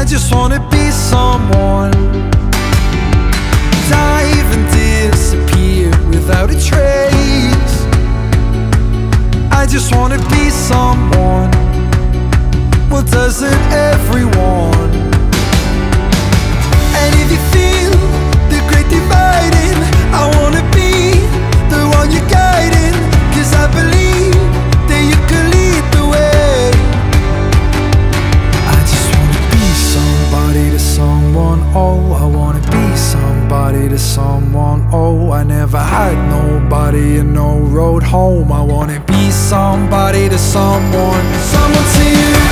just wanna be someone. Dive and disappear without a trace. I just wanna be someone. Well, doesn't everyone? And if you feel the great dividing, I wanna be the one you're guiding. 'Cause I believe that you can lead the way. I just wanna be somebody to someone. Oh, I wanna be somebody to someone. Oh, I never had nobody and no road home. I wanna be somebody to someone. Someone to you.